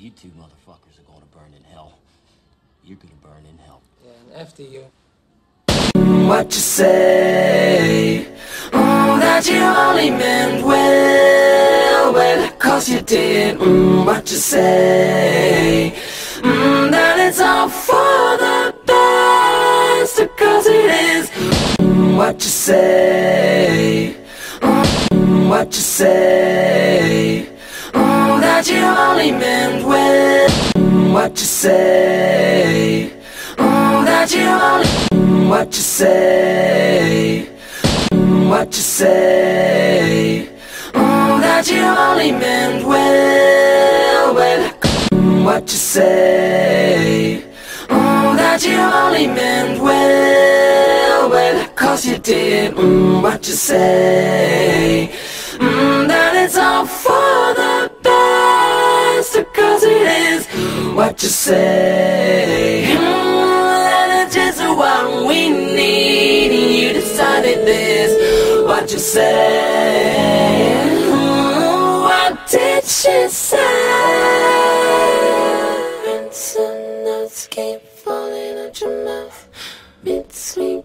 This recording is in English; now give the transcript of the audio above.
You two motherfuckers are gonna burn in hell. You're gonna burn in hell. Yeah, and after you. What you say? That you only meant well, well, 'cause you did. What you say? That it's all for the best, 'cause it is. What you say? What you say? That you only meant well. What you say? That you only. What you say? What you say? That you only meant well, well. What you say? That you only meant well, well, 'cause you did. What you say? That it's all for the best, 'cause it is. What you say? That it's just what we need. You decided this. What you say? What did she say? And some notes keep falling out your mouth between